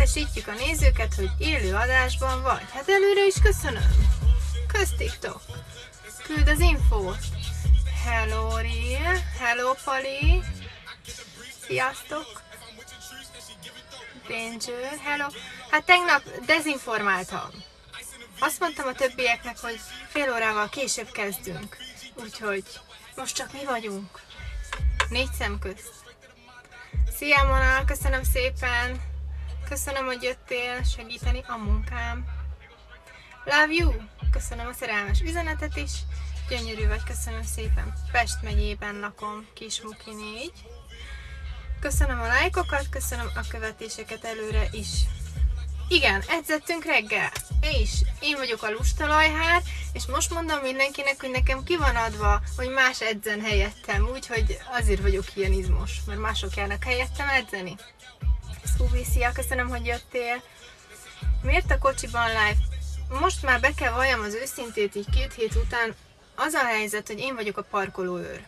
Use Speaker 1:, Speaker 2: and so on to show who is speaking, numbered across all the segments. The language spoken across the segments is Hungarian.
Speaker 1: értesítjük a nézőket, hogy élő adásban vagy. Hát előre is köszönöm. Kösz TikTok. Küld az infót. Hello Ria. Hello Pali. Sziasztok. Danger. Hello. Hát tegnap dezinformáltam. Azt mondtam a többieknek, hogy fél órával később kezdünk. Úgyhogy most csak mi vagyunk. 4 szem közt. Szia Mona, köszönöm szépen. Köszönöm, hogy jöttél segíteni a munkám. Love you. Köszönöm a szerelmes üzenetet is. Gyönyörű vagy, köszönöm szépen. Pest megyében lakom, Kismuki 4. Köszönöm a lájkokat, köszönöm a követéseket előre is. Igen, edzettünk reggel. És én vagyok a lustalajhár, és most mondom mindenkinek, hogy nekem ki van adva, hogy más edzen helyettem, úgyhogy azért vagyok ilyen izmos, mert mások járnak helyettem edzeni. Scooby, szia, köszönöm, hogy jöttél. Miért a kocsiban live? Most már be kell valljam az őszintét, így 2 hét után. Az a helyzet, hogy én vagyok a parkolóőr.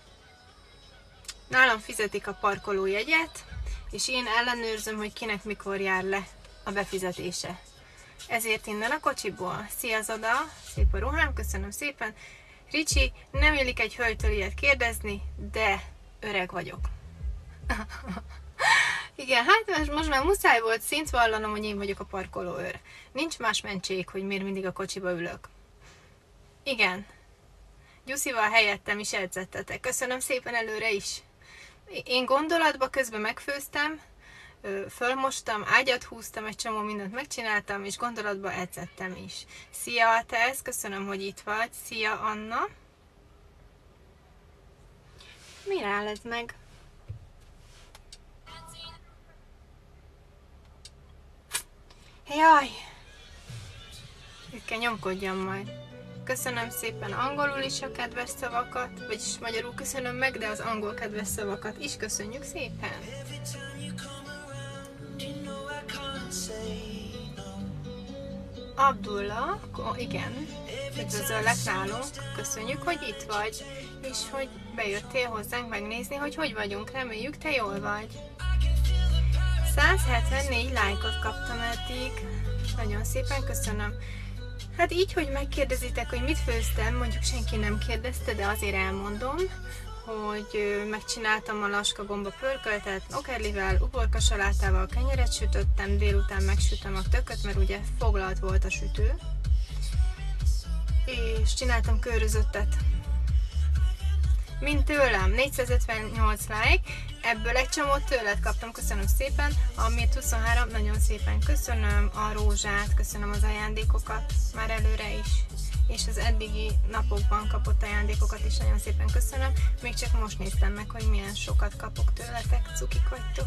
Speaker 1: Nálam fizetik a parkolójegyet, és én ellenőrzöm, hogy kinek mikor jár le a befizetése. Ezért innen a kocsiból. Szia Zoda, szép a ruhám, köszönöm szépen. Ricsi, nem illik egy hölgytől ilyet kérdezni, de öreg vagyok. Igen, hát most már muszáj volt szint vallanom, hogy én vagyok a parkolóőr. Nincs más mentség, hogy miért mindig a kocsiba ülök. Igen. Gyuszival helyettem is edzettetek. Köszönöm szépen előre is. Én gondolatba közben megfőztem, fölmostam, ágyat húztam, egy csomó mindent megcsináltam, és gondolatba edzettem is. Szia, Tesz, köszönöm, hogy itt vagy. Szia, Anna. Mire áll ez meg? Jaj! Itt kell nyomkodjam majd. Köszönöm szépen angolul is a kedves szavakat, vagyis magyarul köszönöm meg, de az angol kedves szavakat is köszönjük szépen. Abdullah, igen, üdvözöllek nálunk, köszönjük, hogy itt vagy, és hogy bejöttél hozzánk megnézni, hogy hogy vagyunk, reméljük te jól vagy. 174 lájkot kaptam eddig, nagyon szépen köszönöm. Hát így, hogy megkérdezitek, hogy mit főztem, mondjuk senki nem kérdezte, de azért elmondom, hogy megcsináltam a laskagomba pörköltet, okerlivel, uborka salátával, kenyeret sütöttem, délután megsütöm a tököt, mert ugye foglalt volt a sütő, és csináltam körözöttet. Mint tőlem, 458 like, ebből egy csomót tőled kaptam, köszönöm szépen, amit 23, nagyon szépen köszönöm, a rózsát, köszönöm az ajándékokat, már előre is, és az eddigi napokban kapott ajándékokat is nagyon szépen köszönöm, még csak most néztem meg, hogy milyen sokat kapok tőletek, cukik vagytok.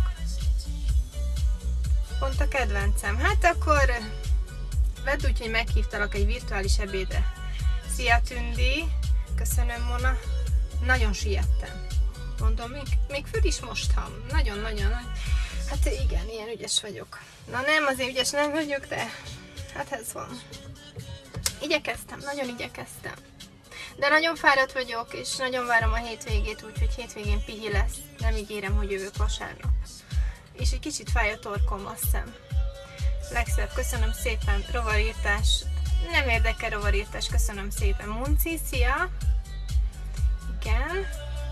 Speaker 1: Pont a kedvencem, hát akkor vedd úgy, hogy meghívtalak egy virtuális ebédre. Szia Tündi, köszönöm Mona. Nagyon siettem. Mondom, még föl is mostam. Nagyon-nagyon. Hát igen, ilyen ügyes vagyok. Na nem, azért ügyes nem vagyok, de hát ez van. Igyekeztem, nagyon igyekeztem. De nagyon fáradt vagyok, és nagyon várom a hétvégét, úgyhogy hétvégén pihi lesz. Nem ígérem, hogy jövök vasárnap. És egy kicsit fáj a torkom, azt hiszem. Legszebb, köszönöm szépen. Rovarírtás. Nem érdekel rovarírtás, köszönöm szépen. Munci, szia! Igen.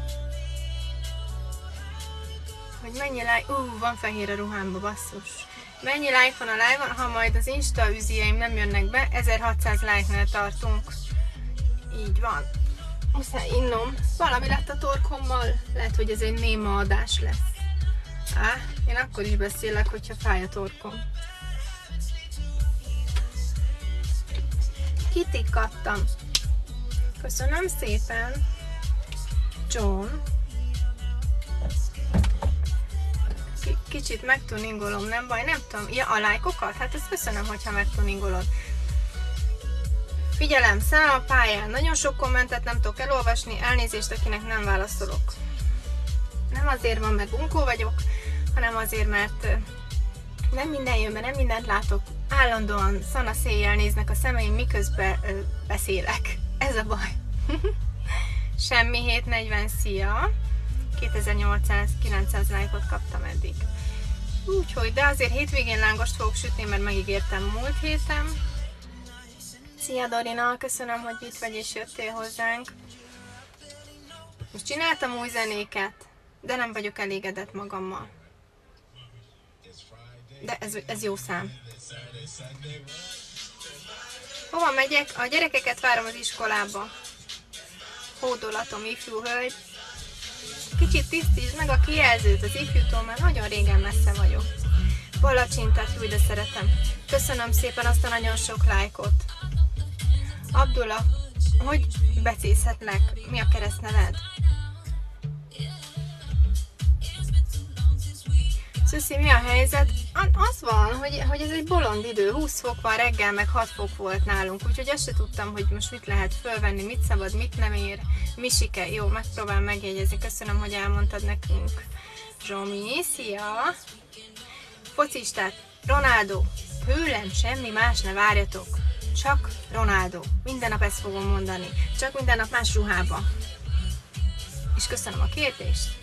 Speaker 1: Hogy mennyi like... van fehér a ruhámba, basszus. Mennyi like van a live-on, ha majd az Insta üzieim nem jönnek be, 1600 like-nál tartunk. Így van. Muszáj innom. Valami lett a torkommal. Lehet, hogy ez egy néma adás lesz. Én akkor is beszélek, hogyha fáj a torkom. Kitikattam. Köszönöm szépen. John. Kicsit megtuningolom, nem baj, nem tudom. Ja, a lájkokat? Hát ezt köszönöm, hogyha megtuningolod. Figyelem, szám a pályán. Nagyon sok kommentet nem tudok elolvasni, elnézést, akinek nem válaszolok. Nem azért van, mert bunkó vagyok, hanem azért, mert nem minden jön be, nem mindent látok. Állandóan szanaszéjjel néznek a szemeim, miközben beszélek. Ez a baj. Semmi 740, szia! 2800-900 lájkot kaptam eddig. Úgyhogy, de azért hétvégén lángost fogok sütni, mert megígértem múlt héten. Szia Dorina, köszönöm, hogy itt vagy és jöttél hozzánk. Most csináltam új zenéket, de nem vagyok elégedett magammal. De ez jó szám. Hova megyek? A gyerekeket várom az iskolába. Hódolatom, ifjú hölgy. Kicsit tisztítsd meg a kijelzőt az ifjútól, mert nagyon régen messze vagyok. Palacsintát, úgy de szeretem. Köszönöm szépen azt a nagyon sok lájkot. Abdullah, hogy becézhetlek? Mi a keresztneved? Szuszi, mi a helyzet? Az van, hogy ez egy bolond idő, 20 fok van reggel, meg 6 fok volt nálunk, úgyhogy azt se tudtam, hogy most mit lehet fölvenni, mit szabad, mit nem ér. Misike, jó, megpróbálom megjegyezni, köszönöm, hogy elmondtad nekünk. Zsomi, szia! Focistát, Ronaldo, tőlem semmi más ne várjatok, csak Ronaldo. Minden nap ezt fogom mondani, csak minden nap más ruhában. És köszönöm a kérdést.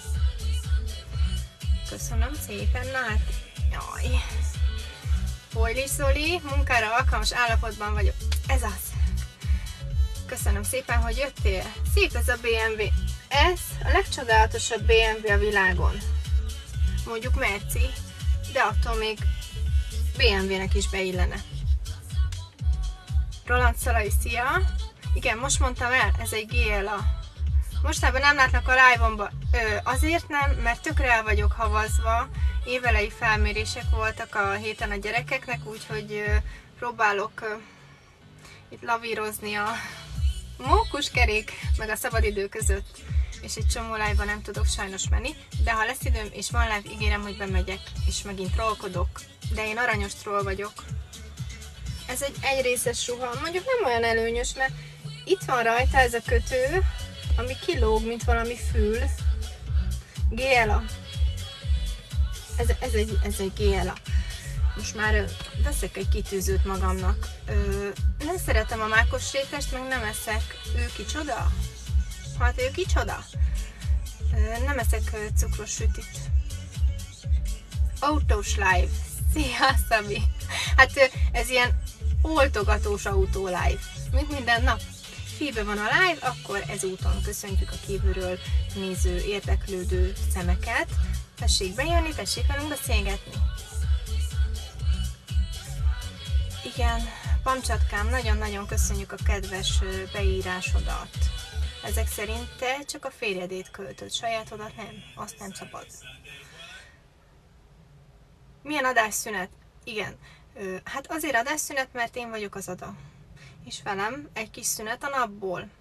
Speaker 1: Köszönöm szépen, na hát, jaj. Folyli Zoli, munkára alkalmas állapotban vagyok. Ez az. Köszönöm szépen, hogy jöttél. Szép ez a BMW. Ez a legcsodálatosabb BMW a világon. Mondjuk Merci, de attól még BMW-nek is beillene. Roland Szalai, szia! Igen, most mondtam el, ez egy GLA. Mostában nem látnak a live-omba. Azért nem, mert tökre el vagyok havazva. Évelei felmérések voltak a héten a gyerekeknek, úgyhogy próbálok itt lavírozni a mókuskerék meg a szabadidő között. És egy csomó live-ba nem tudok sajnos menni, de ha lesz időm és van live, ígérem, hogy bemegyek, és megint trollkodok. De én aranyos troll vagyok. Ez egy egyrészes ruha, mondjuk nem olyan előnyös, mert itt van rajta ez a kötő, ami kilóg, mint valami fül. GLA. Ez egy GLA. Most már veszek egy kitűzőt magamnak. Nem szeretem a mákos rétest, meg nem eszek. Ő kicsoda? Hát ő kicsoda? Nem eszek cukros sütit. Autós live. Szia, Szabi! Hát ez ilyen oltogatós autó live. Mint minden nap. Félbe van a live, akkor ezúton köszöntjük a kívülről néző, érdeklődő szemeket. Tessék bejönni, tessék velünk beszélgetni. Igen, Pamcsatkám, nagyon-nagyon köszönjük a kedves beírásodat. Ezek szerint te csak a férjedét költöd, sajátodat nem, azt nem szabad. Milyen adásszünet? Igen, hát azért adásszünet, mert én vagyok az Ada. És velem egy kis szünet a napból.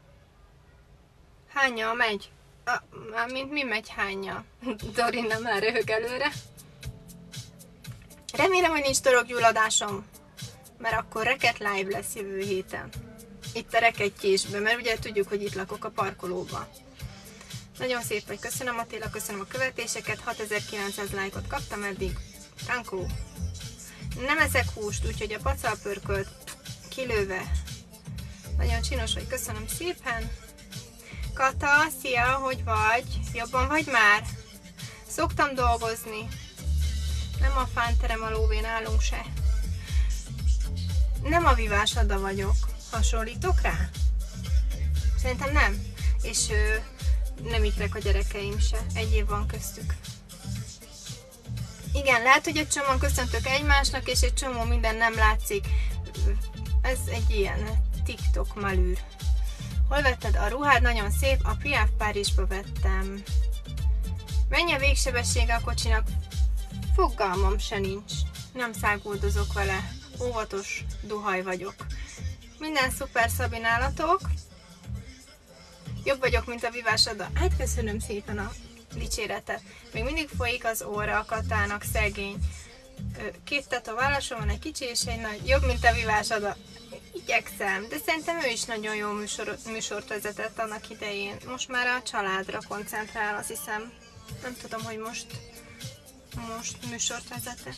Speaker 1: Hányja megy? Mint mi megy hányja? Dorina már röhög előre. Remélem, hogy nincs torokgyulladásom, mert akkor reket live lesz jövő héten. Itt a rekettyésben, mert ugye tudjuk, hogy itt lakok a parkolóban. Nagyon szép vagy, köszönöm Attila, köszönöm a követéseket, 6900 lájkot kaptam eddig. Frankó. Nem eszek húst, úgyhogy a pacalpörkölt kilőve. Nagyon csinos vagy, köszönöm szépen. Kata, szia, hogy vagy? Jobban vagy már? Szoktam dolgozni. Nem a fánterem a lóvén állunk se. Nem a Vivás Ada vagyok. Hasonlítok rá? Szerintem nem. És nem ikrek a gyerekeim se. Egy év van köztük. Igen, lehet, hogy egy csomóan köszöntök egymásnak, és egy csomó minden nem látszik. Ez egy ilyen TikTok malűr. Hol vetted a ruhád? Nagyon szép. A Piaf Párizsba vettem. Mennyi a végsebessége a kocsinak? Fogalmam se nincs. Nem száguldozok vele. Óvatos duhaj vagyok. Minden szuper, Szabi, nálatok. Jobb vagyok, mint a Vivás Ada. Hát köszönöm szépen a dicséretet. Még mindig folyik az óra a Katának, szegény. 2 tetoválásom van, egy kicsi és egy nagy. Jobb, mint a Vivás Ada. Igyekszem, de szerintem ő is nagyon jó műsort vezetett annak idején. Most már a családra koncentrál, azt hiszem. Nem tudom, hogy most műsort vezete.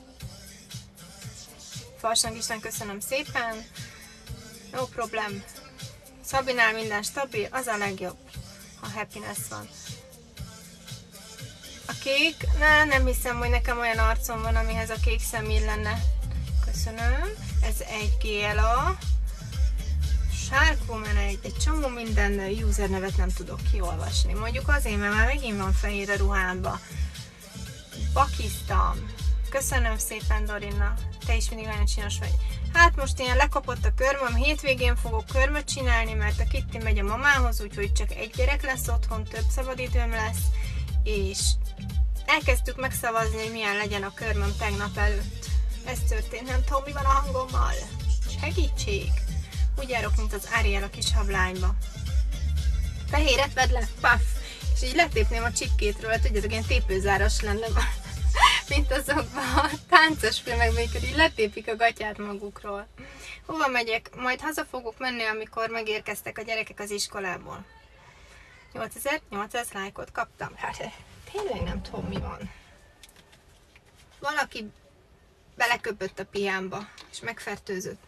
Speaker 1: Farsang Isten, köszönöm szépen. No problem. Szabinál minden stabil, az a legjobb, ha happiness van. A Kék, nem hiszem, hogy nekem olyan arcom van, amihez a kék szem illene. Köszönöm. Ez egy GLA. Sharkwoman egy csomó minden user nevet nem tudok kiolvasni. Mondjuk azért, mert már megint van fehér a ruhámba. Pakisztán. Köszönöm szépen, Dorina. Te is mindig nagyon csinos vagy. Hát most ilyen lekapott a körmöm, hétvégén fogok körmöt csinálni, mert a Kitty megy a mamához, úgyhogy csak egy gyerek lesz otthon, több szabadidőm lesz, és elkezdtük megszavazni, hogy milyen legyen a körmöm tegnap előtt. Ez történt, nem tudom, mi van a hangommal. Segítség! Úgy járok, mint az Ariel a kis hablányba. Fehéret vedd le, puff! És így letépném a csipkétről, tudjátok, ilyen tépőzáras lenne, mint azokban a táncos filmekben, amikor így letépik a gatyát magukról. Hova megyek? Majd haza fogok menni, amikor megérkeztek a gyerekek az iskolából. 8800 lájkot kaptam. Hát tényleg nem tudom, mi van. Valaki beleköpött a piámba, és megfertőzött.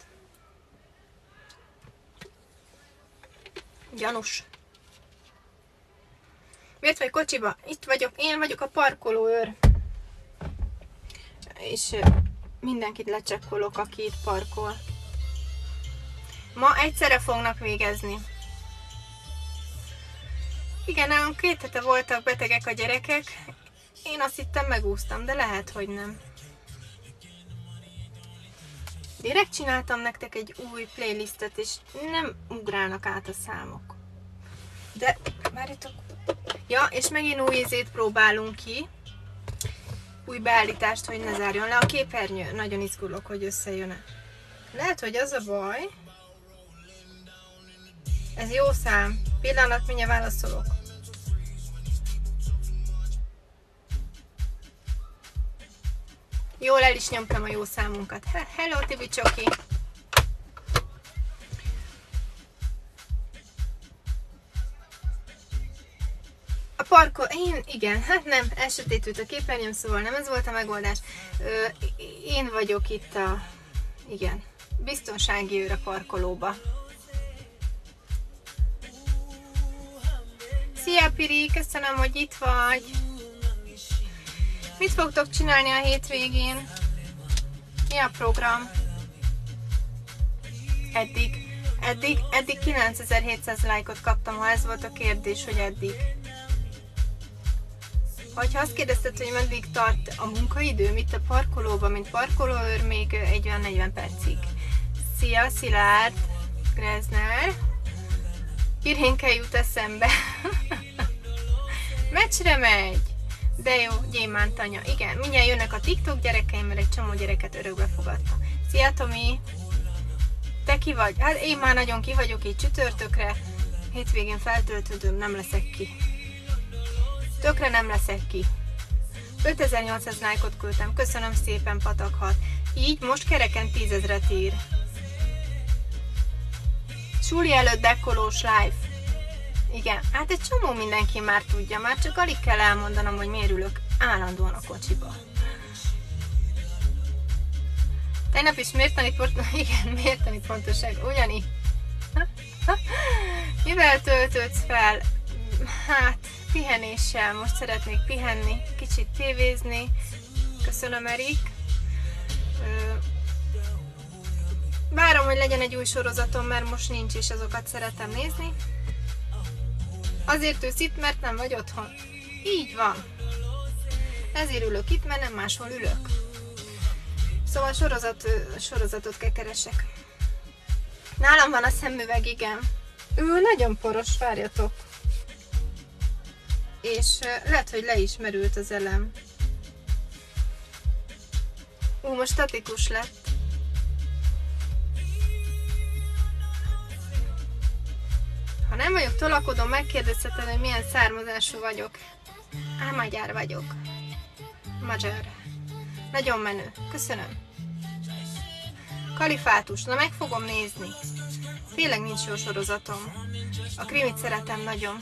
Speaker 1: Gyanús. Miért vagy kocsiba? Itt vagyok, én vagyok a parkolóőr. És mindenkit lecsekkolok, aki itt parkol. Ma egyszerre fognak végezni. Igen, nálunk 2 hete voltak betegek a gyerekek. Én azt hittem megúsztam, de lehet, hogy nem. Direkt csináltam nektek egy új playlistet, és nem ugrálnak át a számok. De, várjatok. Ja, és megint új ízét próbálunk ki. Új beállítást, hogy ne zárjon le a képernyő. Nagyon izgulok, hogy összejön-e. Lehet, hogy az a baj. Ez jó szám. Pillanat, mindjárt válaszolok. Jól el is nyomtam a jó számunkat. Hello, Tibi Csoki! Igen, hát nem, elsötétült a képernyőm, szóval nem ez volt a megoldás. Én vagyok itt igen, biztonsági őr a parkolóba. Szia Piri, köszönöm, hogy itt vagy. Mit fogtok csinálni a hétvégén? Mi a program? Eddig 9700 lájkot kaptam, ha ez volt a kérdés, hogy eddig. Ha azt kérdezted, hogy meddig tart a munkaidőm itt a parkolóban, mint parkolóőr, még egy olyan 40 percig. Szia, Szilárd, Grezner. Irénke jut eszembe. Meccsre megy. De jó, gyémánt anya. Igen, mindjárt jönnek a TikTok gyerekeim, mert egy csomó gyereket örökbe fogadta. Szia, Tomi. Te ki vagy? Hát én már nagyon ki vagyok így csütörtökre. Hétvégén feltöltődöm, nem leszek ki. Tökre nem leszek ki. 5800 lájkot küldtem. Köszönöm szépen, patakhat. Így most kereken 10 000-et ír. Suli előtt dekkolós live. Igen, hát egy csomó mindenki már tudja. Már csak alig kell elmondanom, hogy miért ülök állandóan a kocsiba. Tegnap is mértani pontoság. Ugyanígy. Mivel töltődsz fel? Hát, pihenéssel. Most szeretnék pihenni, kicsit tévézni. Köszönöm, Erik. Várom, hogy legyen egy új sorozatom, mert most nincs, és azokat szeretem nézni. Azért ülsz itt, mert nem vagy otthon. Így van. Ezért ülök itt, mert nem máshol ülök. Szóval sorozatot keresek. Nálam van a szemüveg, igen. Ő nagyon poros, várjatok. És lehet, hogy le is merült az elem. Most statikus lett. Ha nem vagyok tolakodom, megkérdezheted, hogy milyen származású vagyok. Magyar vagyok. Magyar. Nagyon menő. Köszönöm. Kalifátus. Na, meg fogom nézni. Tényleg nincs jó sorozatom. A krimit szeretem nagyon.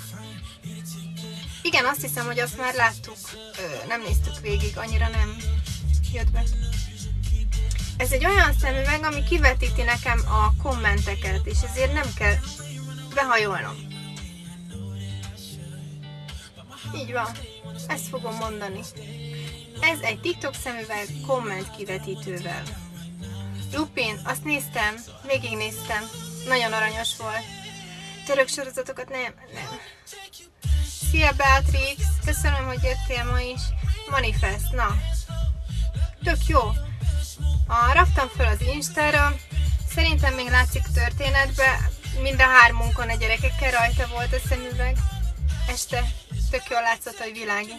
Speaker 1: Igen, azt hiszem, hogy azt már láttuk. Nem néztük végig, annyira nem jött be. Ez egy olyan szemüveg, ami kivetíti nekem a kommenteket, és ezért nem kell behajolnom. Így van. Ezt fogom mondani. Ez egy TikTok szemüveg komment kivetítővel. Lupin, azt néztem, végignéztem. Nagyon aranyos volt. Török sorozatokat nem. Szia Beatrix, köszönöm, hogy jöttél ma is. Manifest, na. Tök jó. Raktam föl az Instára. Szerintem még látszik történetbe. Mind a hármunkon a gyerekekkel rajta volt a szemüveg. Este tök jól látszott, hogy világi.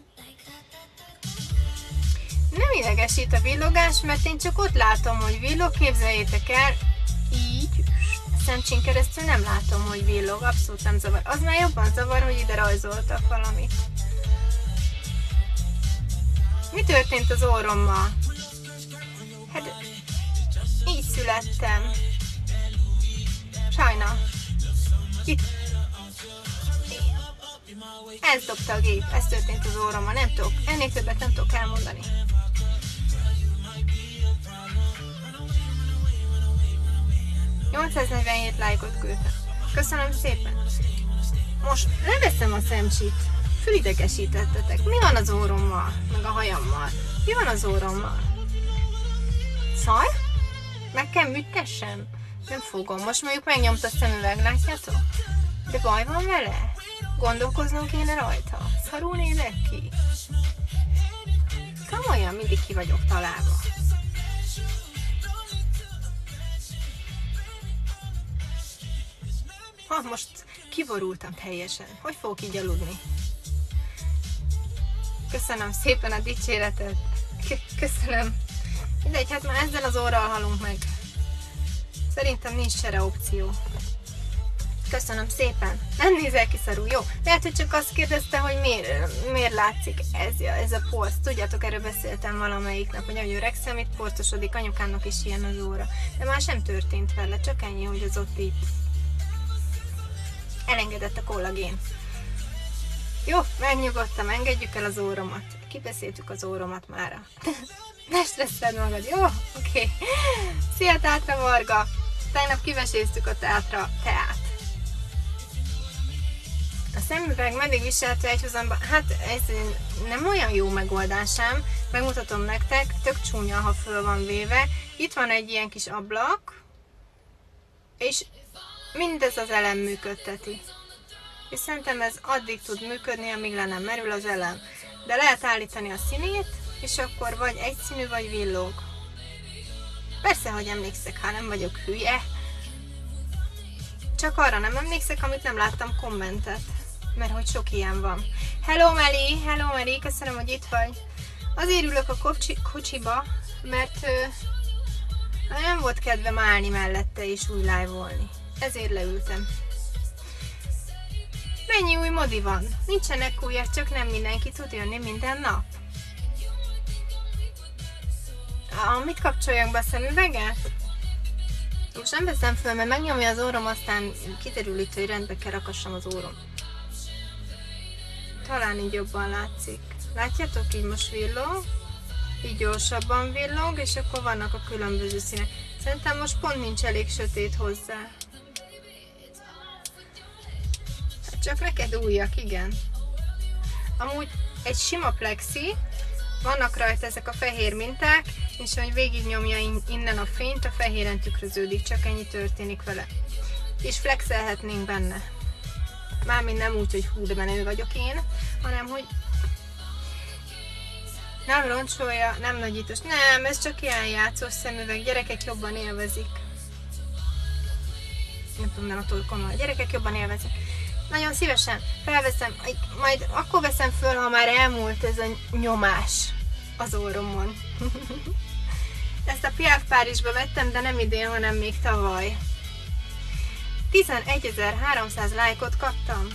Speaker 1: Nem idegesít a villogás, mert én csak ott látom, hogy villog, képzeljétek el, így, szemcsén keresztül nem látom, hogy villog, abszolút nem zavar. Az már jobban zavar, hogy ide rajzoltak valamit. Mi történt az orrommal? Hát, így születtem. Sajna. Itt. Ez dobta a gép, ez történt az orrommal, nem tudok, ennél többet nem tudok elmondani. ...847 lájkot küldtem. Köszönöm szépen. Most leveszem a szemcsit. Fülidegesítettetek. Mi van az orrommal? Meg a hajammal? Mi van az orrommal? Szaj? Meg kell műtessem? Nem fogom. Most mondjuk megnyomta a szemüveg, látjátok? De baj van vele? Gondolkoznom kéne rajta. Szarul nézek ki. Komolyan mindig ki vagyok találva. Most kiborultam teljesen. Hogy fogok így aludni? Köszönöm szépen a dicséretet. Köszönöm. Mindegy, hát már ezzel az orral halunk meg. Szerintem nincs csere opció. Köszönöm szépen. Nem nézel ki szarul, jó? Lehet, hogy csak azt kérdezte, hogy miért látszik ez a porsz. Tudjátok, erről beszéltem valamelyik nap, hogy ahogy öregszem, itt portosodik, anyukának is ilyen az óra. De már sem történt vele, csak ennyi, hogy az ott így elengedett a kollagén. Jó, megnyugodtam, engedjük el az óromat. Kibeszéltük az óromat mára. Ne stresszed magad, jó? Oké. Szia Tátra Varga! Tegnap kiveséztük a teát. A szemüveg meddig viselhető egyhuzamban? Hát ez nem olyan jó megoldás sem. Megmutatom nektek, tök csúnya, ha föl van véve. Itt van egy ilyen kis ablak, és mindez az elem működteti. És szerintem ez addig tud működni, amíg le nem merül az elem. De lehet állítani a színét, és akkor vagy egyszínű, vagy villog. Persze, hogy emlékszek, ha nem vagyok hülye. Csak arra nem emlékszek, amit nem láttam kommentet. Mert hogy sok ilyen van. Hello Meli, köszönöm, hogy itt vagy. Azért ülök a kocsiba, mert nem volt kedvem állni mellette és úgy live-olni. Ezért leültem. Mennyi új modi van? Nincsenek újak, csak nem mindenki tud jönni minden nap. Mit kapcsoljak be a szemüveget? Most nem veszem föl, mert megnyomja az orrom, aztán kiderül itt, hogy rendbe kell rakassam az orrom. Talán így jobban látszik. Látjátok, így most villog, így gyorsabban villog, és akkor vannak a különböző színek. Szerintem most pont nincs elég sötét hozzá. Hát csak neked újak, igen. Amúgy egy sima plexi, vannak rajta ezek a fehér minták, és ahogy végignyomja innen a fényt, a fehéren tükröződik, csak ennyi történik vele. És flexelhetnénk benne. Mármint nem úgy, hogy hú, de menő vagyok én, hanem hogy nem roncsolja, nem nagyítós. Nem, ez csak ilyen játszós szemüveg, gyerekek jobban élvezik. Nem tudom, nem a torkommal, a gyerekek jobban élvezik. Nagyon szívesen felveszem, majd akkor veszem föl, ha már elmúlt ez a nyomás az orromon. Ezt a Piaf Párizsba vettem, de nem idén, hanem még tavaly. 11.300 lájkot kaptam.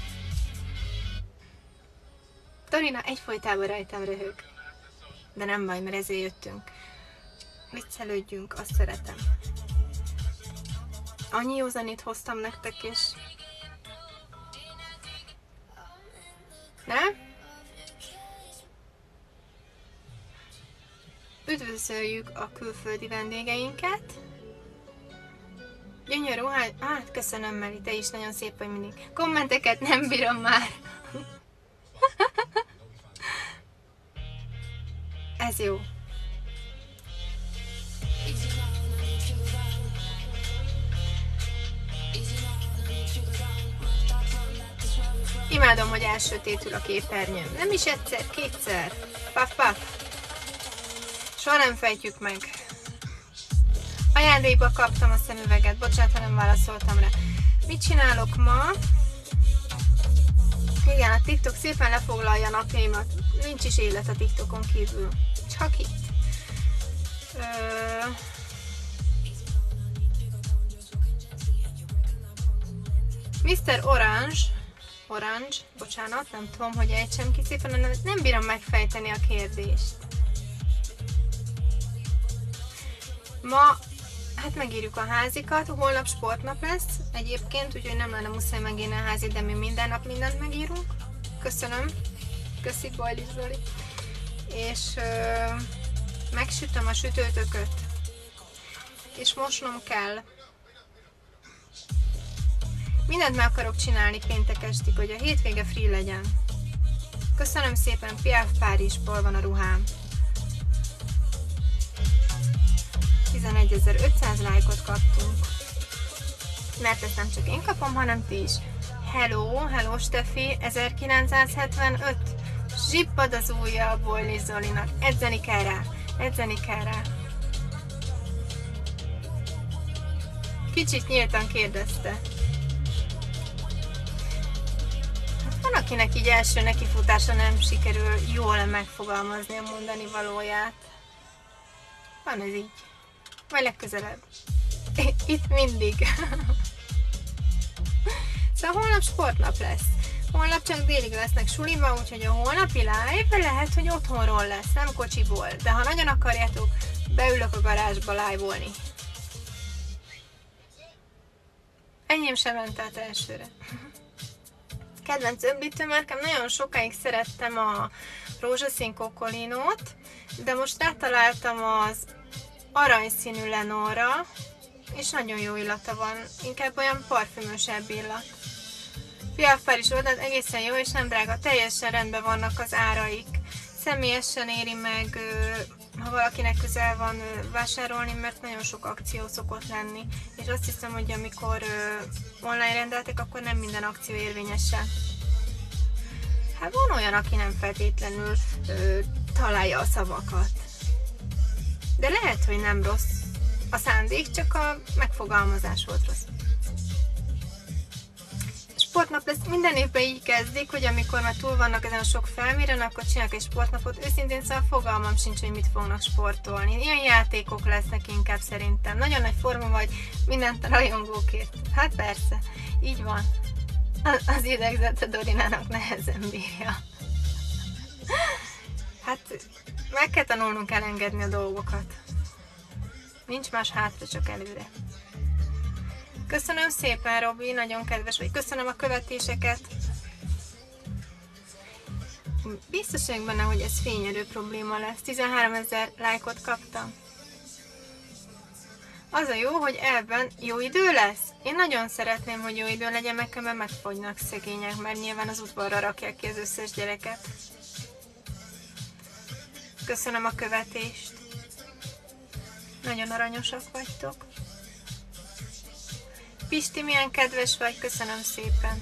Speaker 1: Dorina egyfolytában rajtam röhög. De nem baj, mert ezért jöttünk. Viccelődjünk, azt szeretem. Annyi józanit hoztam nektek is. Nem? Üdvözöljük a külföldi vendégeinket. Gyönyörű, hát köszönöm Meli, te is nagyon szép vagy mindig. Kommenteket nem bírom már. Ez jó. Imádom, hogy elsötétül a képernyőm. Nem is egyszer, kétszer. Paf, paf. Soha nem fejtjük meg. Ajándékba kaptam a szemüveget. Bocsánat, ha nem válaszoltam rá. Mit csinálok ma? Igen, a TikTok szépen lefoglalja a napjaimat. Nincs is élet a TikTokon kívül. Csak itt. Mr. Orange, bocsánat, nem tudom, hogy ejtsem ki szépen, nem bírom megfejteni a kérdést. Ma, hát megírjuk a házikat, holnap sportnap lesz egyébként, úgyhogy nem lenne muszáj megírni a házit, de mi minden nap mindent megírunk. Köszönöm. Köszi, Bajlis Zoli. És megsütöm a sütőtököt. És mosnom kell. Mindent meg akarok csinálni péntek estig, hogy a hétvége free legyen. Köszönöm szépen, Piaf Párizsból van a ruhám. 11.500 lájkot kaptunk. Mert ezt nem csak én kapom, hanem ti is. Hello Steffi, 1975. Zsippad az ujja a Bojlis Zolinak. Edzeni kell rá. Kicsit nyíltan kérdezte. Van, akinek így első nekifutása nem sikerül jól megfogalmazni a mondani valóját. Van ez így. Majd legközelebb. Itt mindig. Szóval holnap sportnap lesz. Holnap csak délig lesznek suliba, úgyhogy a holnapi live lehet, hogy otthonról lesz, nem kocsiból. De ha nagyon akarjátok, beülök a garázsba live-olni. Enyém sem ment át elsőre. Kedvenc öblítőmárkám, nagyon sokáig szerettem a rózsaszín kokolinót, de most rátaláltam az aranyszínű Lenóra, és nagyon jó illata van, inkább olyan parfümösebb illat. Piaffár is oldalt egészen jó, és nem drága, teljesen rendben vannak az áraik. Személyesen éri meg, ha valakinek közel van vásárolni, mert nagyon sok akció szokott lenni. És azt hiszem, hogy amikor online rendeltek, akkor nem minden akció érvényesen. Hát van olyan, aki nem feltétlenül találja a szavakat. De lehet, hogy nem rossz a szándék, csak a megfogalmazás volt rossz. Sportnap lesz, minden évben így kezdik, hogy amikor már túl vannak ezen a sok felméren, akkor csinálnak egy sportnapot. Őszintén szóval fogalmam sincs, hogy mit fognak sportolni. Ilyen játékok lesznek inkább szerintem. Nagyon nagy forma vagy, mindent a rajongókért. Hát persze, így van. Az idegzet a Dorinának nehezen bírja. Hát meg kell tanulnunk elengedni a dolgokat. Nincs más hátra, csak előre. Köszönöm szépen, Robi, nagyon kedves vagy. Köszönöm a követéseket. Biztos vagyok benne, hogy ez fényerő probléma lesz. 13 000 lájkot kaptam. Az a jó, hogy elben jó idő lesz. Én nagyon szeretném, hogy jó idő legyen, mert megfogynak szegények, mert nyilván az udvarra rakják ki az összes gyereket. Köszönöm a követést. Nagyon aranyosak vagytok. Pisti, milyen kedves vagy, köszönöm szépen.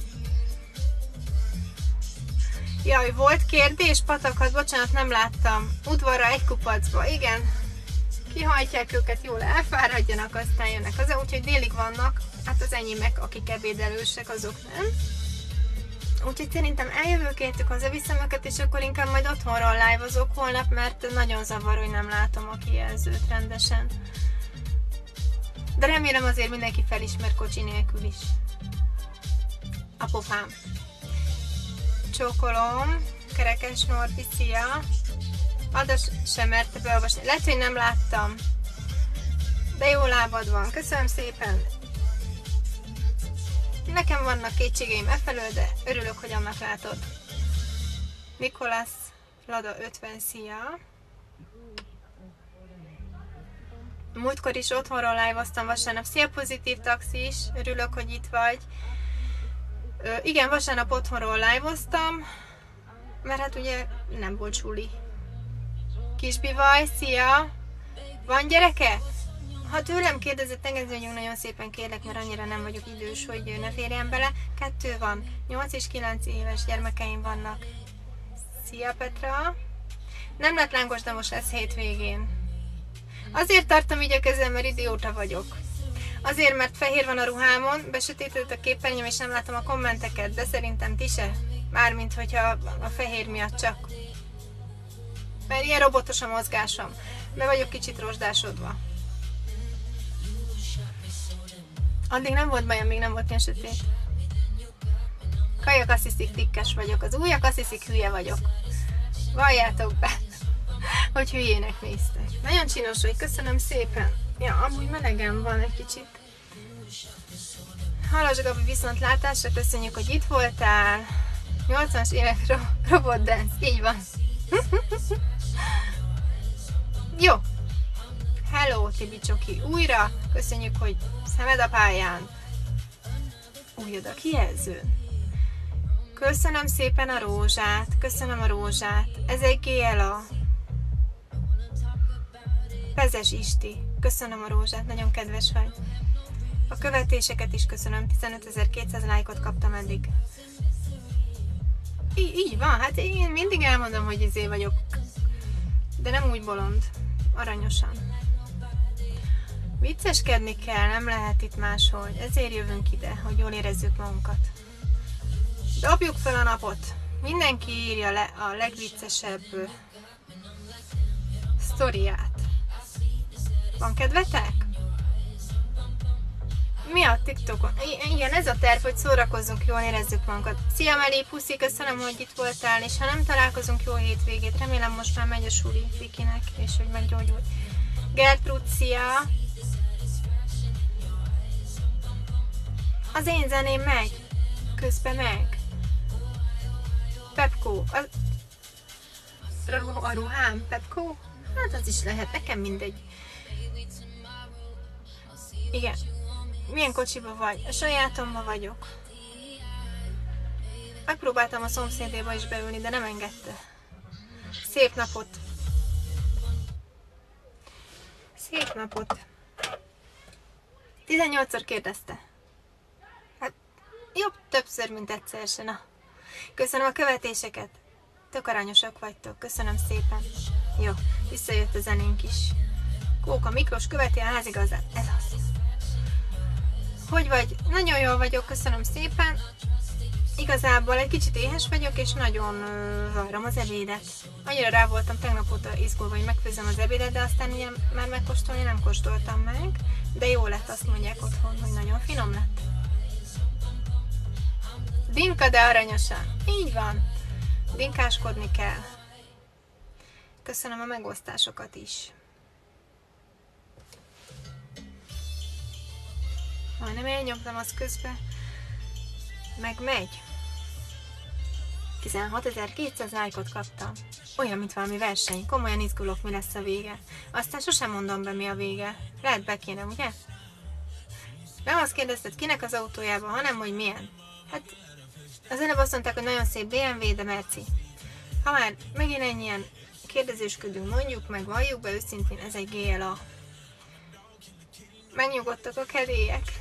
Speaker 1: Jaj, volt kérdés, patakhat, bocsánat, nem láttam. Udvarra egy kupacba, igen. Kihajtják őket, jól elfáradjanak, aztán jönnek haza, úgyhogy délig vannak. Hát az enyémek, akik ebédelősek, azok nem. Úgyhogy szerintem eljövök, értük, hazaviszem őket, és akkor inkább majd otthonról live-ozok holnap, mert nagyon zavar, hogy nem látom a kijelzőt rendesen. De remélem azért mindenki felismer kocsi nélkül is. A pofám. Csókolom. Kerekes Norbi, szia. Adas sem merte beolvasni. Lehet, hogy nem láttam. De jó lábad van. Köszönöm szépen. Nekem vannak kétségeim efelől, de örülök, hogy annak látod. Nikolász Lada 50, szia. Múltkor is otthonról live-oztam vasárnap. Szia, pozitív taxis, örülök, hogy itt vagy. Igen, vasárnap otthonról live-oztam, mert hát ugye nem volt suli. Kisbivaj, szia! Van gyereke? Ha tőlem kérdezett, engedjünk nagyon szépen, kérlek, mert annyira nem vagyok idős, hogy ne férjen bele. 2 van, 8 és 9 éves gyermekeim vannak. Szia Petra! Nem lett lángos, de most lesz hétvégén. Azért tartom így a kezem, mert idióta vagyok. Azért, mert fehér van a ruhámon, besötétedett a képernyőm és nem látom a kommenteket, de szerintem ti se. Mármint, hogyha a fehér miatt csak. Mert ilyen robotos a mozgásom. Be vagyok kicsit rozsdásodva. Addig nem volt bajom, még nem volt ilyen sötét. Kajak azt hiszik, tikkes vagyok. Az újak azt hiszik, hülye vagyok. Valljátok be, hogy hülyének néztek. Nagyon csinos vagy, köszönöm szépen. Ja, amúgy melegem van egy kicsit. Halas Gabi, viszontlátásra, köszönjük, hogy itt voltál. 80-as évek robot dance, így van. Jó. Hello, Tibi Csoki, újra. Köszönjük, hogy szemed a pályán. Új oda kijelzőn. Köszönöm szépen a rózsát. Köszönöm a rózsát. Ez egy GLA. Pezes Isti. Köszönöm a rózsát, nagyon kedves vagy. A követéseket is köszönöm. 15.200 lájkot kaptam eddig. Így van, hát én mindig elmondom, hogy izé vagyok. De nem úgy bolond. Aranyosan. Vicceskedni kell, nem lehet itt máshogy. Ezért jövünk ide, hogy jól érezzük magunkat. Dobjuk fel a napot. Mindenki írja le a legviccesebb sztoriát. Van kedvetek? Mi a TikTokon? Igen, ez a terv, hogy szórakozzunk, jól érezzük magunkat. Szia Meli, puszi, köszönöm, hogy itt voltál, és ha nem találkozunk, jó hétvégét. Remélem most már megy a suli Vikinek, és hogy meggyógyult. Gertrud, szia! Az én zeném megy. Közben meg. Pepco. A ruhám. Pepco? Hát az is lehet, nekem mindegy. Igen. Milyen kocsiba vagy? A sajátomba vagyok. Megpróbáltam a szomszédéba is beülni, de nem engedte. Szép napot! Szép napot! 18-szor kérdezte. Hát jobb többször, mint egyszer se, na. Köszönöm a követéseket. Tök aranyosak vagytok. Köszönöm szépen. Jó, visszajött a zenénk is. Kóka Miklós követi a házigazát. Ez az. Hogy vagy? Nagyon jól vagyok, köszönöm szépen. Igazából egy kicsit éhes vagyok, és nagyon várom az ebédet. Annyira rá voltam tegnap óta izgulva, hogy megfőzem az ebédet, de aztán ugye már megkóstolni nem kóstoltam meg. De jó lett, azt mondják otthon, hogy nagyon finom lett. Dinka, de aranyosan. Így van. Dinkáskodni kell. Köszönöm a megosztásokat is. Majdnem elnyomtam, az közben meg megy. 16.200 lájkot kaptam. Olyan, mint valami verseny. Komolyan izgulok, mi lesz a vége. Aztán sosem mondom be, mi a vége. Lehet be kéne, ugye? Nem azt kérdezted, kinek az autójában, hanem, hogy milyen. Hát, az előbb azt mondták, hogy nagyon szép BMW, de merci. Ha már megint ennyien kérdezősködünk, mondjuk meg, valljuk be őszintén, ez egy GLA. Megnyugodtak a kedélyek.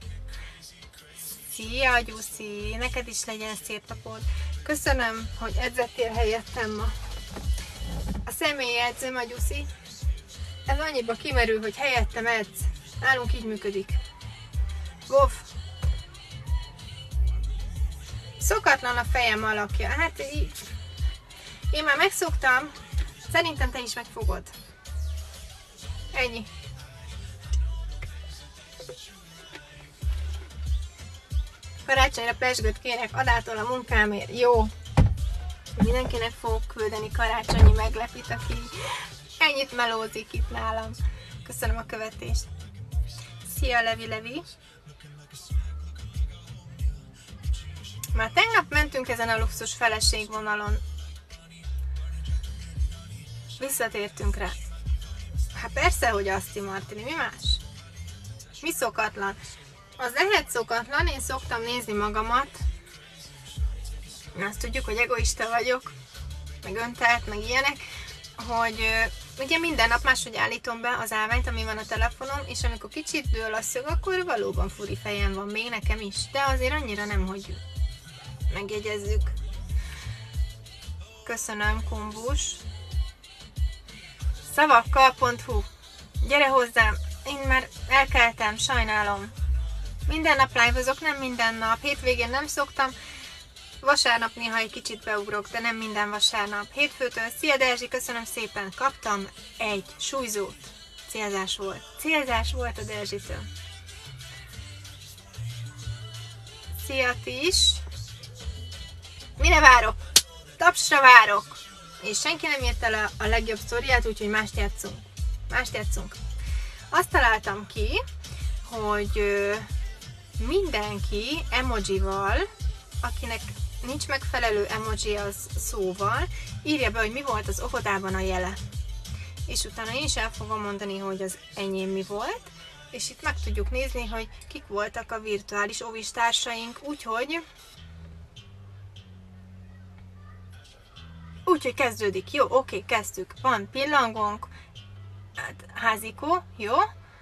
Speaker 1: Szia, Gyuszi! Neked is legyen szép napod. Köszönöm, hogy edzettél helyettem ma. A személyi edzőm a Gyuszi. Ez annyiba kimerül, hogy helyettem edz. Nálunk így működik. Vof! Szokatlan a fejem alakja. Hát így... Én már megszoktam. Szerintem te is megfogod. Ennyi. Karácsonyra pezsgőt kérek Adától a munkámért. Jó. Mindenkinek fogok küldeni karácsonyi meglepit, aki ennyit melózik itt nálam. Köszönöm a követést. Szia, Levi. Már tegnap mentünk ezen a luxus feleségvonalon. Visszatértünk rá. Hát persze, hogy azt, Martini, mi más? Mi szokatlan? Az lehet szokatlan, én szoktam nézni magamat. Azt tudjuk, hogy egoista vagyok, meg öntelt, meg ilyenek. hogy ugye minden nap máshogy állítom be az állványt, ami van a telefonom, és amikor kicsit dől a szög, akkor valóban furi fejem van, még nekem is. De azért annyira nem, hogy megjegyezzük. Köszönöm, Kumbus. Szavakkal.hu. Gyere hozzám, én már elkeltem, sajnálom. Minden nap live-ozok, nem minden nap. Hétvégén nem szoktam. Vasárnap néha egy kicsit beugrok, de nem minden vasárnap. Hétfőtől, szia Derzsi, köszönöm szépen, kaptam egy súlyzót. Célzás volt. Célzás volt a Derzsitől. Szia ti is. Mire várok? Tapsra várok. És senki nem írta le a legjobb sztoriát, úgyhogy mást játszunk. Mást játszunk. Azt találtam ki, hogy mindenki emojival, akinek nincs megfelelő emoji az szóval, írja be, hogy mi volt az óvodában a jele. És utána én is el fogom mondani, hogy az enyém mi volt, és itt meg tudjuk nézni, hogy kik voltak a virtuális óvistársaink, úgyhogy kezdődik. Jó, oké, kezdtük. Van pillangónk, hát, házikó, jó.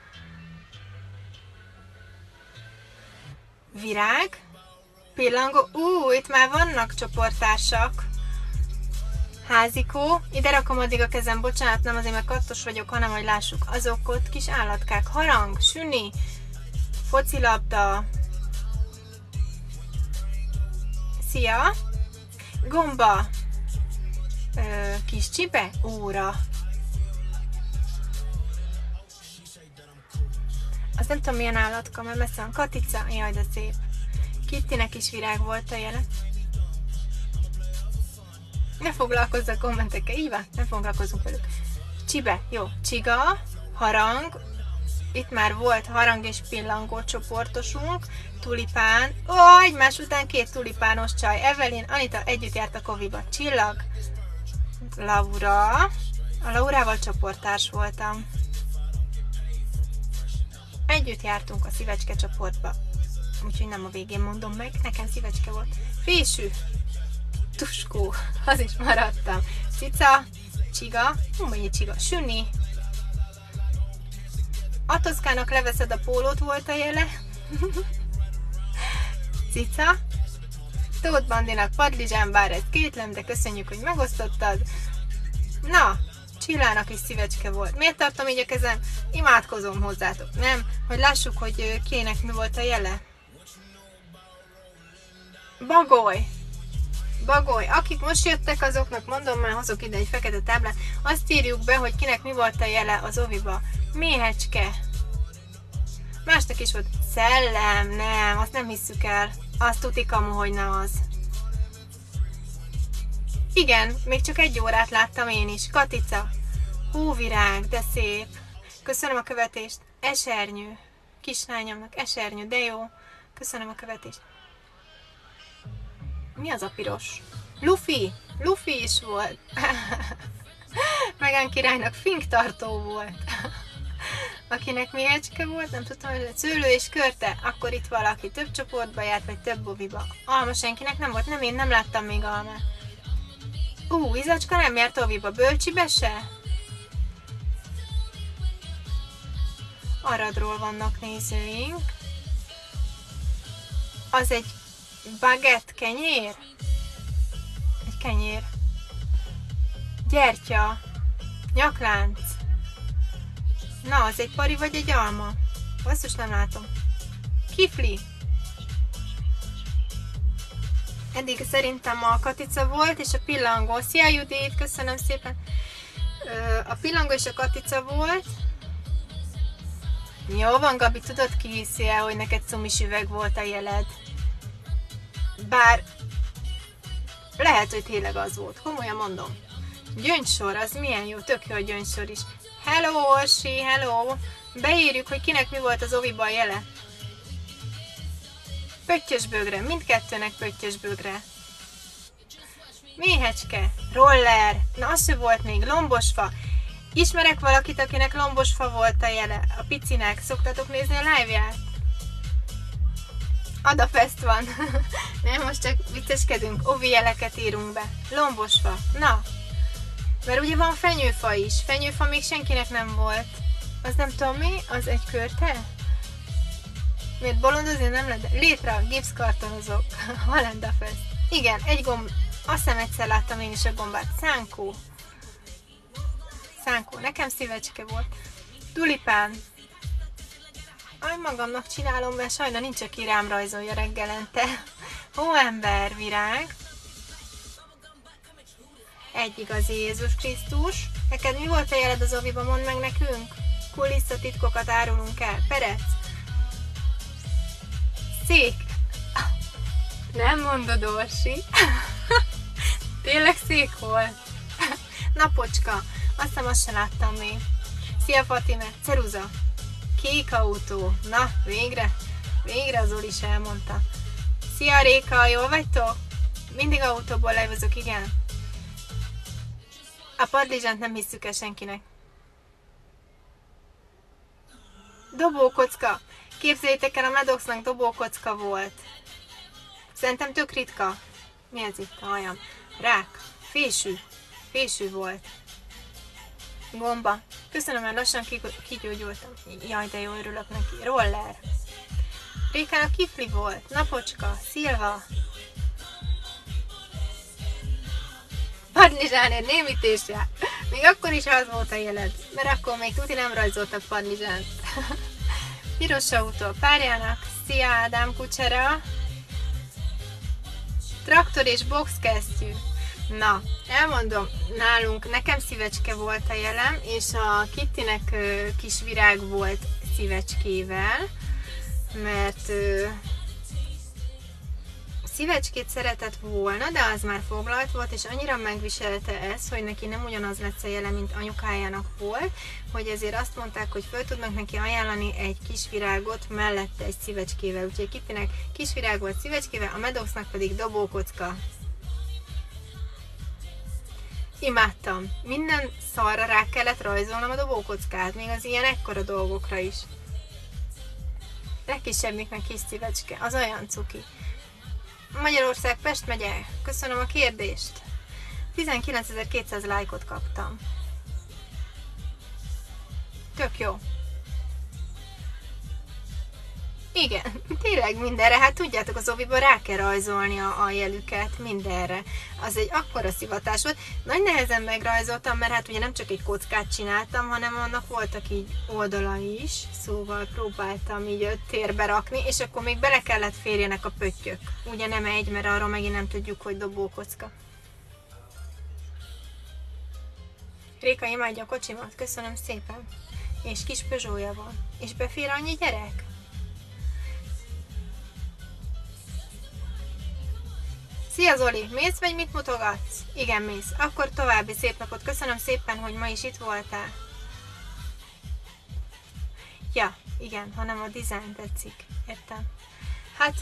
Speaker 1: Virág, pillangó, itt már vannak csoporttársak. Házikó, ide rakom addig a kezem, bocsánat, nem azért, mert kattos vagyok, hanem hogy lássuk. Azok ott kis állatkák, harang, süni, focilabda, szia, gomba, kis csibe, óra. Az nem tudom milyen állatka, mert messze van. Katica, jaj de szép. Kittinek is virág volt a jele. Ne foglalkozz a kommentekkel, így van? Ne foglalkozunk velük. Csibe, jó. Csiga, harang. Itt már volt harang és pillangó csoportosunk. Tulipán. Egymás után 2 tulipános csaj. Evelyn, Anita együtt járt a Koviba. Csillag. Laura. A Laurával csoporttárs voltam. Együtt jártunk a szívecske csoportba. Úgyhogy nem a végén mondom meg, nekem szívecske volt. Fésű. Tuskó. Az is maradtam. Cica. Csiga. Mennyi csiga. Süni. Atoszkának leveszed a pólót volt a jele. Cica. Tóth Bandinak padlizsán, bár ez kétlem, de köszönjük, hogy megosztottad. Na, Csillának is szívecske volt. Miért tartom így a kezem? Imádkozom hozzátok, nem? Hogy lássuk, hogy kinek mi volt a jele. Bagoly. Bagoly. Akik most jöttek, azoknak mondom, már hozok ide egy fekete táblát. Azt írjuk be, hogy kinek mi volt a jele az oviba. Méhecske. Másnak is volt. Szellem. Nem, azt nem hisszük el. Azt tuti kamu, hogy nem az. Igen, még csak 1 órát láttam én is. Katica. Hóvirág, de szép. Köszönöm a követést. Esernyő. Kislányomnak esernyő, de jó. Köszönöm a követést. Mi az a piros? Luffy. Luffy is volt. Megán királynak finktartó volt. Akinek méhecske volt, nem tudtam, hogy szőlő és körte, akkor itt valaki több csoportba járt, vagy több oviba. Alma senkinek nem volt, nem, én nem láttam még almát. Izacska nem járt oviba, Bölcsibe se? Aradról vannak nézőink. Az egy bagett kenyér? Egy kenyér. Gyertya. Nyaklánc. Na, az egy pari vagy egy alma? Basszus, nem látom. Kifli. Eddig szerintem a Katica volt, és a pillangó. Szia Judit, köszönöm szépen. A pillangó és a Katica volt. Jó van, Gabi, tudod, ki hiszi el, hogy neked cumis üveg volt a jeled. Bár lehet, hogy tényleg az volt. Komolyan mondom. Gyöngysor, az milyen jó, tök jó a gyöngysor is. Hello, Orsi, hello! Beírjuk, hogy kinek mi volt az oviba a jele. Pöttyösbögre, mindkettőnek pöttyösbögre. Méhecske, roller, na az se volt még, lombosfa. Ismerek valakit, akinek lombosfa volt a jele, a picinek. Szoktatok nézni a live-ját? Adafest van. Nem, most csak vicceskedünk, ovi jeleket írunk be. Lombosfa, na. Mert ugye van fenyőfa is. Fenyőfa még senkinek nem volt. Az nem tudom mi? Az egy körte? Miért bolondozni nem lehet? Létre, gipszkartonozók. Halenda Fest. Igen, egy gomb. Azt hiszem egyszer láttam én is a gombát. Szánkó. Szánkó. Nekem szívecske volt. Tulipán. Aj, magamnak csinálom, mert sajna nincs, aki rám rajzolja reggelente. Hóember virág. Egy igazi Jézus Krisztus. Neked mi volt a jeled az oviba? Mondd meg nekünk. Kulisszatitkokat árulunk el. Perec. Szék. Nem mondod, Orsi. Tényleg szék volt. Napocska. Azt hiszem, azt sem láttam még. Szia, Fatime. Ceruza. Kék autó. Na, végre. Végre az Oli is elmondta. Szia, Réka. Jól vagytok? Mindig autóból lejövözök, igen. A padlizsánt nem hisszük el senkinek. Dobókocka. Képzeljétek el, a Maddoxnak dobókocka volt. Szerintem tök ritka. Mi ez itt a hajam? Rák. Fésű. Fésű volt. Gomba. Köszönöm, mert lassan kigyógyultam. Jaj, de jó, örülök neki. Roller. Rékának kifli volt. Napocska. Szilva. Padlizsánért némítésre. Még akkor is az volt a jeled. Mert akkor még tuti nem rajzoltak padlizsánt. Piros autó a párjának. Szia, Ádám kucsera. Traktor és boxkesztyű. Na, elmondom, nálunk nekem szívecske volt a jelem, és a Kittinek kis virág volt szívecskével, mert szívecskét szeretett volna, de az már foglalt volt, és annyira megviselte ezt, hogy neki nem ugyanaz lesz a jele, mint anyukájának volt, hogy ezért azt mondták, hogy föl tudnak neki ajánlani egy kis virágot mellette egy szívecskével. Úgyhogy Kittinek kis virág volt szívecskével, a Maddoxnak pedig dobókocka. Imádtam. Minden szarra rá kellett rajzolnom a dobókockát, még az ilyen ekkora dolgokra is. Legkisebbiknek kis szívecske, az olyan cuki. Magyarország, Pest megye. Köszönöm a kérdést. 19.200 lájkot kaptam. Tök jó. Igen, tényleg mindenre. Hát tudjátok, az oviban rá kell rajzolni a jelüket mindenre. Az egy akkora szivatás volt. Nagy nehezen megrajzoltam, mert hát ugye nem csak egy kockát csináltam, hanem annak voltak így oldalai is. Szóval próbáltam így térbe rakni, és akkor még bele kellett férjenek a pöttyök. Ugye nem egy, mert arról megint nem tudjuk, hogy dobókocka. Réka imádja a kocsimat, köszönöm szépen. És kis Peugeotja van. És befér annyi gyerek? Szia Zoli, mész vagy mit mutogatsz? Igen, mész. Akkor további szép napot. Köszönöm szépen, hogy ma is itt voltál. Ja, igen, hanem a dizájn tetszik. Értem. Hát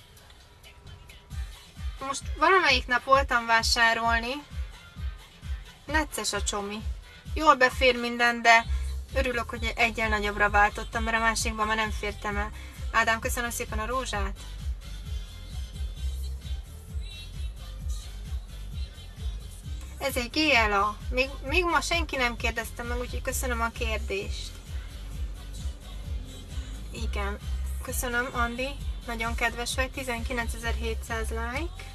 Speaker 1: most valamelyik nap voltam vásárolni. Necces a csomi. Jól befér minden, de örülök, hogy egyen nagyobbra váltottam, mert a másikban már nem fértem el. Ádám, köszönöm szépen a rózsát. Ez egy GLA. Még ma senki nem kérdezte meg, úgyhogy köszönöm a kérdést. Igen. Köszönöm, Andi. Nagyon kedves vagy. 19.700 like.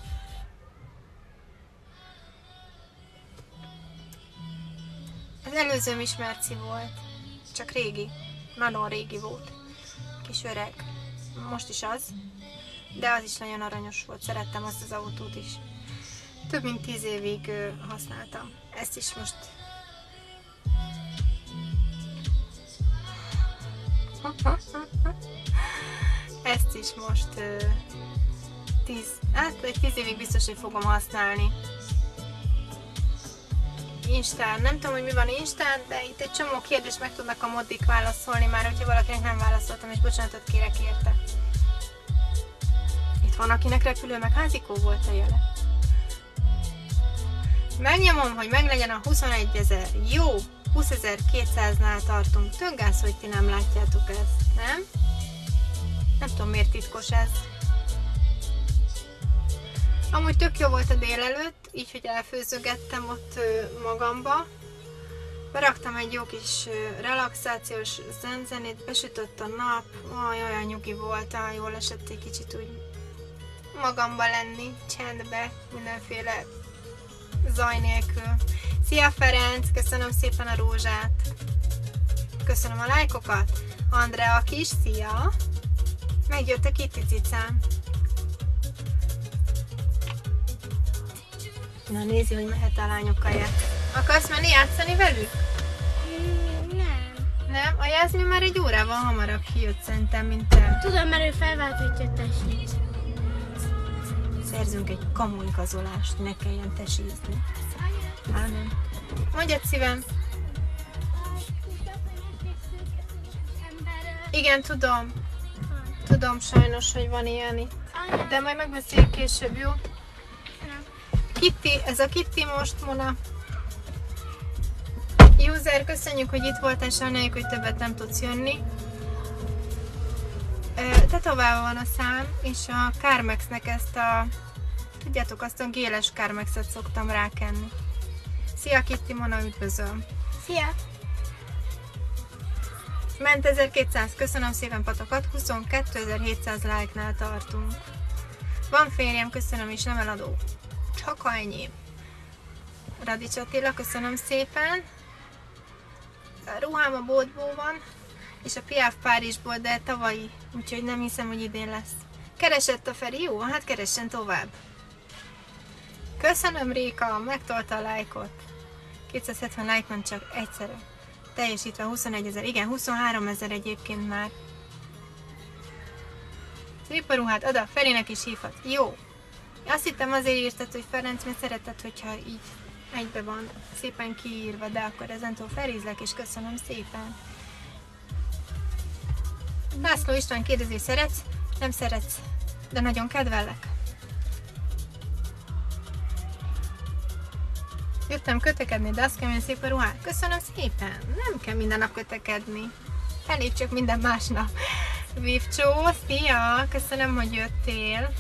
Speaker 1: Az előzőm is Merci volt. Csak régi. Nagyon régi volt. Kis öreg. Most is az. De az is nagyon aranyos volt. Szerettem azt az autót is. Több mint 10 évig használtam. Ezt is most... Ezt is most 10 évig biztos, hogy fogom használni. Instán. Nem tudom, hogy mi van Instán, de itt egy csomó kérdést meg tudnak a moddik válaszolni már, hogyha valakinek nem válaszoltam, és bocsánatot kérek érte. Itt van, akinek repülő meg házikó volt a jele. Megnyomom, hogy meglegyen a 21.000. Jó, 20.200-nál tartunk. Tök gáz, hogy ti nem látjátok ezt, nem? Nem tudom, miért titkos ez. Amúgy tök jó volt a délelőtt, így, hogy elfőzögettem ott magamba. Beraktam egy jó kis relaxációs zenét, besütött a nap, olyan nyugi volt, jól esett egy kicsit úgy magamba lenni, csendbe, mindenféle zaj nélkül. Szia Ferenc, köszönöm szépen a rózsát, köszönöm a lájkokat, Andrea Kis, szia, megjött a Kitty cicám. Na nézi, hogy mehet a lányokkal játszani. Akarsz menni játszani velük?
Speaker 2: Nem.
Speaker 1: Nem? A Jászmin már egy órával hamarabb kijött szerintem, mint te.
Speaker 2: Tudom, mert ő felválthatja tesét.
Speaker 1: Szerzünk egy kamuigazolást, ne kelljen tesízni. Á, nem. Mondjad szívem. Igen, tudom. Tudom sajnos, hogy van ilyen itt. De majd megbeszéljük később, jó? Kitty, ez a Kitty most, Mona. User, köszönjük, hogy itt voltál, sajnáljuk, hogy többet nem tudsz jönni. Tetoválva van a szám, és a Carmexnek ezt a... Tudjátok, azt a géles Carmexet szoktam rákenni. Szia Kitty, Mona, üdvözöl!
Speaker 2: Szia!
Speaker 1: Ment 1200, köszönöm szépen patokat, 22.700 like-nál tartunk. Van férjem, köszönöm, és nem eladó. Csak annyi. Radics Attila, köszönöm szépen. A ruhám a boltból van, és a Piaf Párizsból, de tavalyi, úgyhogy nem hiszem, hogy idén lesz. Keresett a Feri? Jó, hát keressen tovább. Köszönöm Réka, megtolta a lájkot. 270 like van csak egyszerre. Teljesítve 21 000, igen, 23 000 egyébként már. Sliparuhát ad, a Ferinek is hívhat. Jó. Azt hittem azért írtad, hogy Ferenc, mert szereted, hogyha így egybe van szépen kiírva, de akkor ezentúl ferizlek, és köszönöm szépen. László István kérdezi, hogy szeretsz? Nem szeretsz, de nagyon kedvellek. Jöttem kötekedni, de azt kell, szép a ruhát. Köszönöm szépen. Nem kell minden nap kötekedni. Elég csak minden másnap. Vivcsó, szia! Köszönöm, hogy jöttél.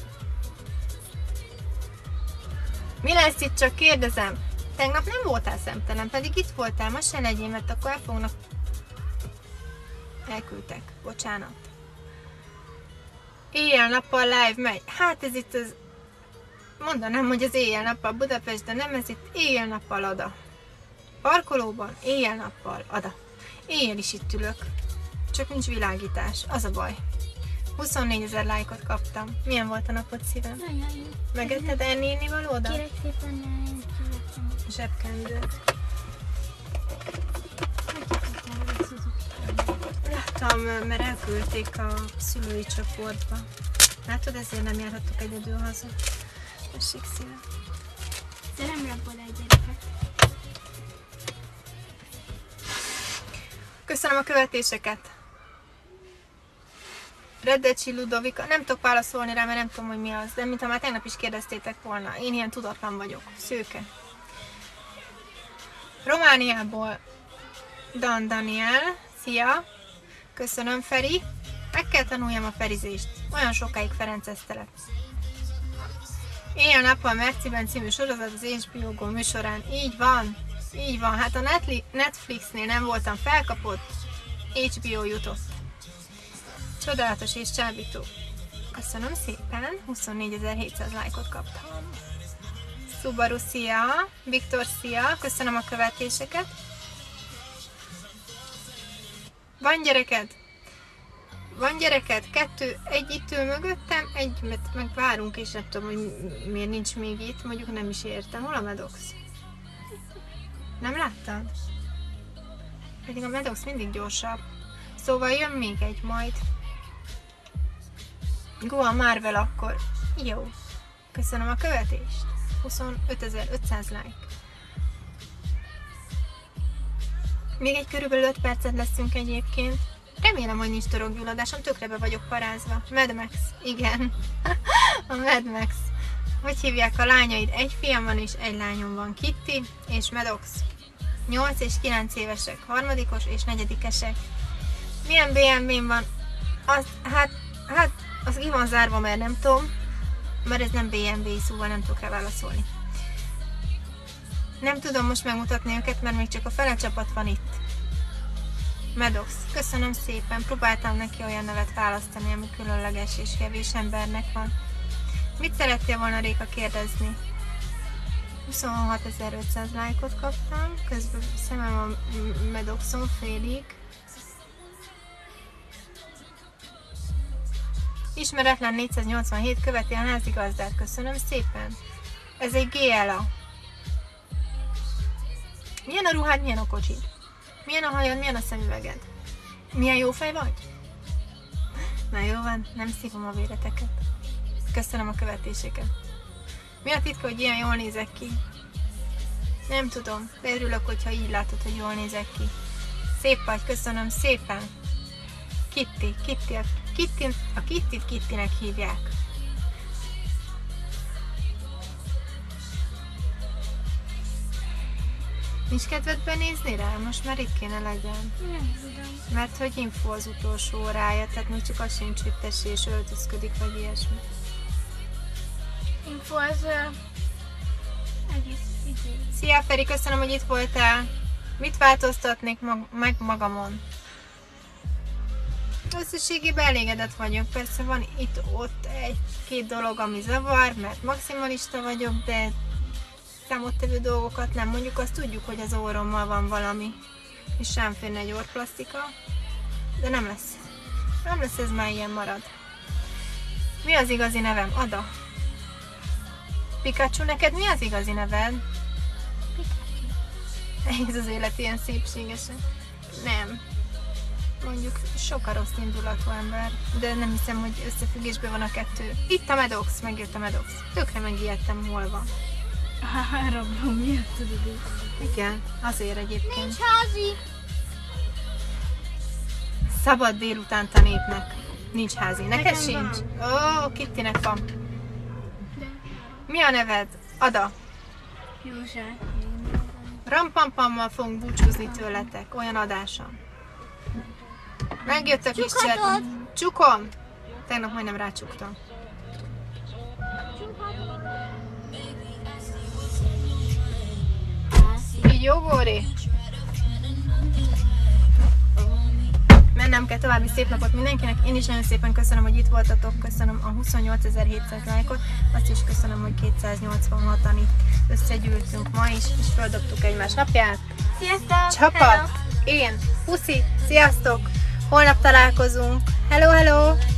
Speaker 1: Mi lesz itt, csak kérdezem? Tegnap nem voltál szemtelen, pedig itt voltál, ma se legyél, mert akkor el fognak... Elküldtek, bocsánat. Éjjel-nappal live megy. Hát ez itt az... Mondanám, hogy az éjjel-nappal Budapest, de nem, ez itt éjjel-nappal Ada. Parkolóban éjjel-nappal Ada. Éjjel is itt ülök. Csak nincs világítás, az a baj. 24 000 lájkot kaptam. Milyen volt a napod, szívem?
Speaker 2: Nagyon jó.
Speaker 1: Megetted enni valóda?
Speaker 2: Kérek szépen,
Speaker 1: Zsebkendő. Láttam, mert elküldték a szülői csoportba. Látod, ezért nem járhattok egyedül haza. Tessék szívem.
Speaker 2: De nem rabol egy gyereket.
Speaker 1: Köszönöm a követéseket. Reddecsi Ludovika, nem tudok válaszolni rá, mert nem tudom, hogy mi az, de mintha már tegnap is kérdeztétek volna. Én ilyen tudatlan vagyok, szőke. Romániából Dan Daniel, szia! Köszönöm, Feri. Meg kell tanuljam a ferizést. Olyan sokáig Ferenc esztelek. Éjjel-nappal Merciben című sorozat az HBO Go műsorán. Így van. Így van. Hát a Netflixnél nem voltam felkapott. HBO jutott. Csodálatos és csábító. Köszönöm szépen. 24.700 lájkot kaptam. Subaru, szia! Viktor, szia! Köszönöm a követéseket. Van gyereked? Van gyereked? Egy itt ül mögöttem, mert meg várunk, és nem tudom, hogy miért nincs még itt. Mondjuk nem is értem. Hol a Medox? Nem láttad? Pedig a Medox mindig gyorsabb. Szóval jön még egy majd. Go a Marvel akkor. Jó. Köszönöm a követést. 25.500 like. Még egy körülbelül 5 percet leszünk egyébként. Remélem, hogy nincs torokgyulladásom, tökre be vagyok parázva. Mad Max, igen. A Mad Max. Hogy hívják a lányaid? Egy fiam van és egy lányom van. Kitty és Medox. 8 és 9 évesek, harmadikos és negyedikesek. Milyen BMW-n van? Hát, az ki van zárva, mert nem tudom. Mert ez nem BMW, szóval nem tudok rá válaszolni. Nem tudom most megmutatni őket, mert még csak a fele csapat van itt. Medox, köszönöm szépen, próbáltam neki olyan nevet választani, ami különleges és kevés embernek van. Mit szerettél volna, Réka, kérdezni? 26.500 lájkot kaptam, közben szemem a Medoxon félig. Ismeretlen 487 követi a házigazdát, köszönöm szépen. Ez egy GLA. Milyen a ruhád, milyen a kocsid? Milyen a hajad, milyen a szemüveged? Milyen jó fej vagy? Na jó van, nem szívom a véreteket. Köszönöm a követéseket. Mi a titka, hogy ilyen jól nézek ki? Nem tudom, de örülök, hogyha így látod, hogy jól nézek ki. Szép vagy, köszönöm szépen. A Kittit Kittinek hívják. Nincs kedved benézni rá? Most már itt kéne legyen.
Speaker 2: Nem tudom.
Speaker 1: Mert hogy info az utolsó órája, tehát még csak az sincs, hogy tessék és öltözködik, vagy ilyesmi.
Speaker 2: Info az egész idő.
Speaker 1: Szia Feri, köszönöm, hogy itt voltál. Mit változtatnék meg magamon? Összességében elégedett vagyok. Persze van itt-ott egy-két dolog, ami zavar, mert maximalista vagyok, de számottevő dolgokat nem. Mondjuk azt tudjuk, hogy az orrommal van valami, és sem férne egy orrplasztika, de nem lesz. Nem lesz, ez már ilyen marad. Mi az igazi nevem? Ada. Pikachu, neked mi az igazi neved? Ez az élet ilyen szépségesen. Nem. Mondjuk sok a rossz indulatú ember, de nem hiszem, hogy összefüggésben van a kettő. Itt a Medox, megjött a Medox. Tökre megijedtem, hol van.
Speaker 2: Áramló miatt tudod így.
Speaker 1: Igen, azért egyébként.
Speaker 2: Nincs házi!
Speaker 1: Szabad délutánt a népnek. Nincs házi. Neked
Speaker 2: Nekem
Speaker 1: sincs?
Speaker 2: van.
Speaker 1: Ó, Kittinek van.
Speaker 2: De
Speaker 1: Mi a neved? Ada.
Speaker 2: József.
Speaker 1: Rampampammal fogunk búcsúzni tőletek. Olyan adáson. Megjött a kis
Speaker 2: Csukhatod?
Speaker 1: Csukom! Tegnap majdnem rácsuktam. Így jó, Góri? Mennem kell, további szép napot mindenkinek. Én is nagyon szépen köszönöm, hogy itt voltatok. Köszönöm a 28.700 lájkot. Azt is köszönöm, hogy 286-an itt összegyűltünk ma is, és földobtuk egymás napját.
Speaker 2: Sziasztok!
Speaker 1: Csapat!
Speaker 2: Hello.
Speaker 1: Én, puszi, sziasztok! Holnap találkozunk. Hello, hello!